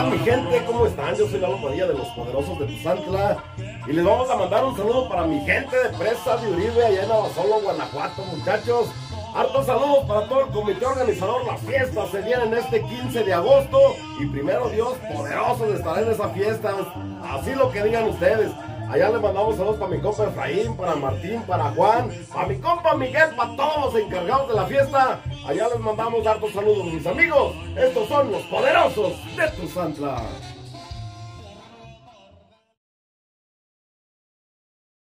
tal mi gente? ¿Cómo están? Yo soy Lalo Padilla de los Poderosos de Tuzantla y les vamos a mandar un saludo para mi gente de Presas de Uribe allá en Abasolo, Guanajuato, muchachos. Hartos saludos para todo el comité organizador. Las fiestas se vienen este 15 de agosto y primero Dios, poderosos estarán en esa fiesta, así lo que digan ustedes. Allá les mandamos saludos para mi compa Efraín, para Martín, para Juan, para mi compa Miguel, para todos los encargados de la fiesta. Allá les mandamos hartos saludos, mis amigos. Estos son los Poderosos de Tuzantla.